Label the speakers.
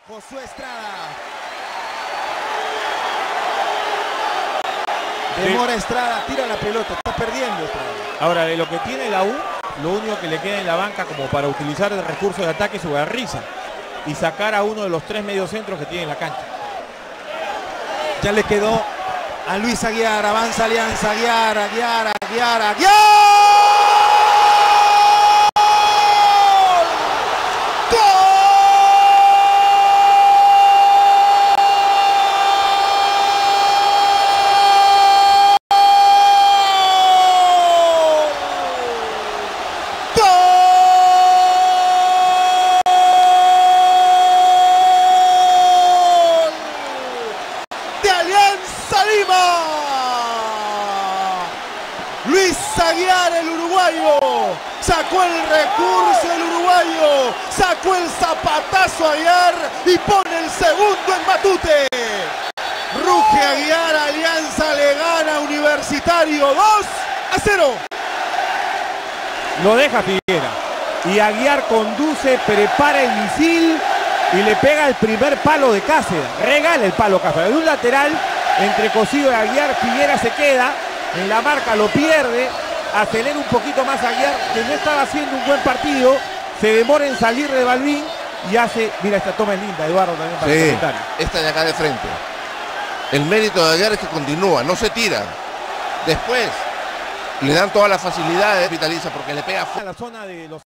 Speaker 1: Josué Estrada. Demora Estrada, tira la pelota, está perdiendo Estrada.
Speaker 2: Ahora, de lo que tiene la U, lo único que le queda en la banca como para utilizar el recurso de ataque es su Garriza y sacar a uno de los 3 mediocentros que tiene en la cancha.
Speaker 1: Ya le quedó a Luis Aguiar, avanza Alianza, Aguiar. Luis Aguiar, el uruguayo, sacó el recurso el uruguayo, sacó el zapatazo Aguiar y pone el segundo en Matute. Ruge Aguiar, Alianza le gana Universitario 2-0.
Speaker 2: Lo deja Figuera y Aguiar conduce, prepara el misil y le pega el primer palo de Cáceres, regala el palo Cáceres, de un lateral entre Cosido y Aguiar. Figuera se queda en la marca, lo pierde, acelera un poquito más Aguiar, que no estaba haciendo un buen partido, se demora en salir de Balbín y hace, mira, esta toma es linda, Eduardo, también para el comentario.
Speaker 3: Esta de acá de frente. El mérito de Aguiar es que continúa, no se tira. Después le dan todas las facilidades, vitaliza porque le pega
Speaker 2: A la zona de los